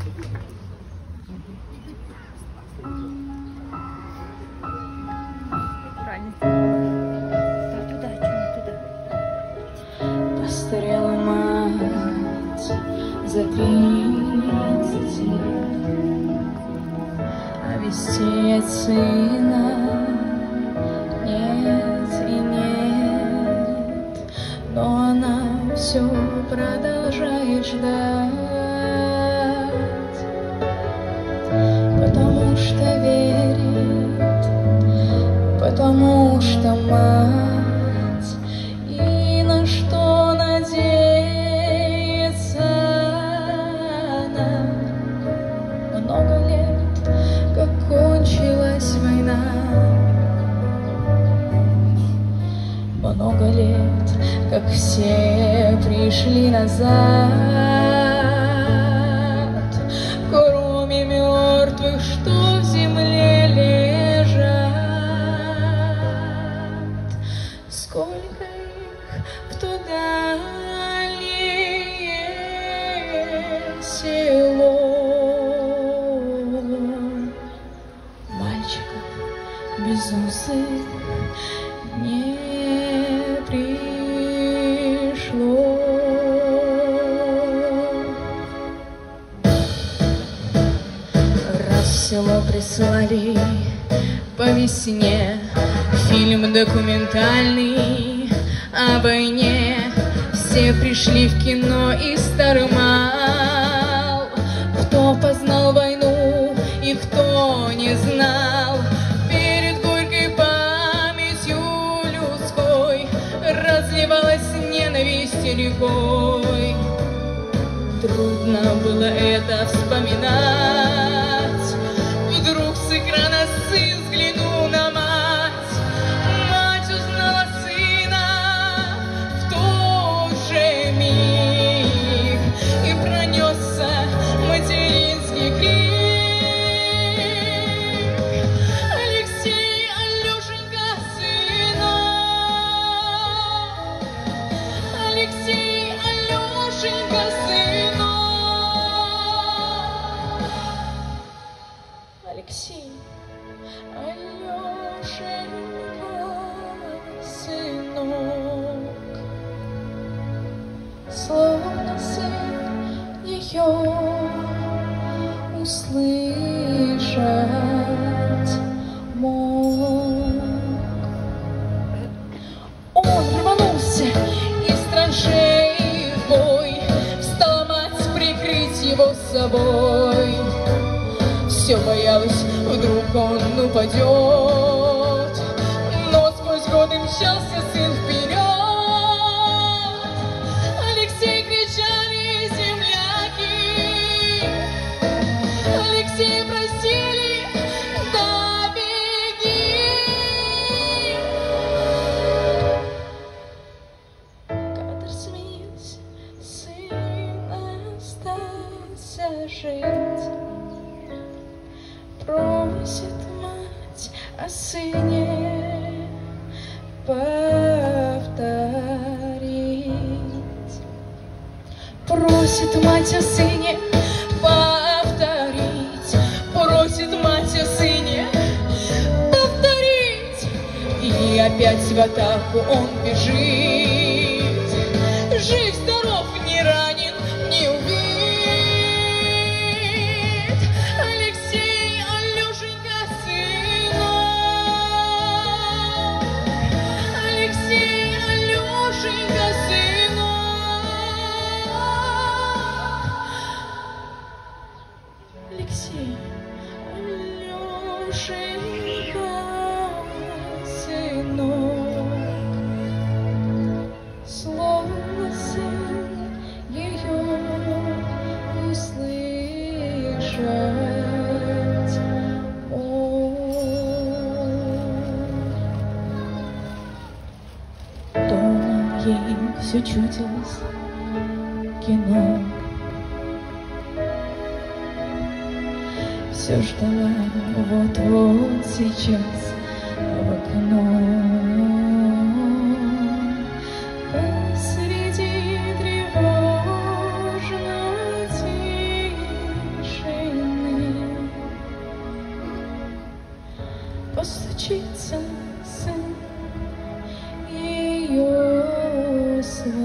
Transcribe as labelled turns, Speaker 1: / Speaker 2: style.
Speaker 1: Постарела мать за 30, а вестей от сына нет и нет, но она все продолжает ждать, потому что верит, потому что мать, и на что надеется она. Много лет, как кончилась война, много лет, как все пришли назад, кроме мертвых, что в земле лежат. Сколько их в то дальнее село, мальчиков безусых не пришло. Раз в село прислали по весне фильм документальный о войне, все пришли в кино и старый мал, кто познал войну и кто не знал. Перед горькой памятью людской разливалась ненависть рекой. Трудно было это вспоминать. Вдруг с экрана сын взглянул на мать. Мать узнала сына в тот же миг, и пронесся материнский крик: Алексей, Алешенька, сынок! Алексей, Алешенька, сынок! Алексей, Алешенька, сынок, словно сын ее услышать мог. Он рванулся из траншеи в бой, встала мать прикрыть его собой. Все боялась, вдруг он упадет, но сквозь годы мчался сын вперед. Алексей, кричали земляки, Алексей, просили, да беги. Кадр сменился, сын остался жить. Просит мать о сыне повторить. Просит мать о сыне повторить. Просит мать о сыне повторить. И опять в атаку он бежит. Жив, здоров, не ранен, не убит. Алексей, Алешенька, сынок, словно сын ее услышать мог. Дома ей все чудилось кино. Все ждала вот-вот сейчас в окно. Посреди тревожной тишины постучится сын ее сын.